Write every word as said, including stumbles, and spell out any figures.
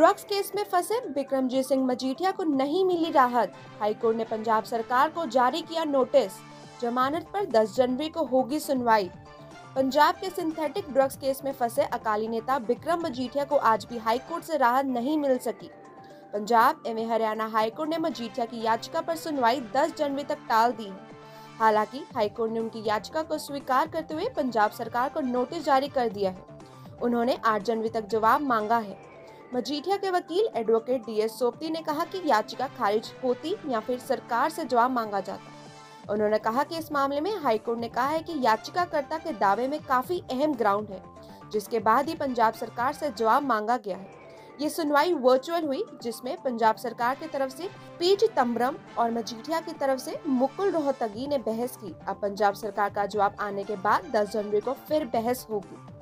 Drugs case में फंसे बिक्रमजीत सिंह मजीठिया को नहीं मिली राहत। हाईकोर्ट ने पंजाब सरकार को जारी किया नोटिस। जमानत पर दस जनवरी को होगी सुनवाई। पंजाब के सिंथेटिक ड्रग्स केस में फंसे अकाली नेता बिक्रम मजीठिया को आज भी हाईकोर्ट से राहत नहीं मिल सकी। पंजाब एवं हरियाणा हाईकोर्ट ने मजीठिया की याचिका पर सुनवाई दस जनवरी तक टाल दी है। हालांकि हाईकोर्ट ने उनकी याचिका को स्वीकार करते हुए पंजाब सरकार को नोटिस जारी कर दिया है। उन्होंने आठ जनवरी तक जवाब मांगा है। मजीठिया के वकील एडवोकेट डी एस सोपती ने कहा कि याचिका खारिज होती या फिर सरकार से जवाब मांगा जाता। उन्होंने कहा कि इस मामले में हाईकोर्ट ने कहा है कि याचिकाकर्ता के दावे में काफी अहम ग्राउंड है, जिसके बाद ही पंजाब सरकार से जवाब मांगा गया है। ये सुनवाई वर्चुअल हुई, जिसमें पंजाब सरकार की तरफ से पी चिदम्बरम और मजीठिया की तरफ से मुकुल रोहतगी ने बहस की। अब पंजाब सरकार का जवाब आने के बाद दस जनवरी को फिर बहस होगी।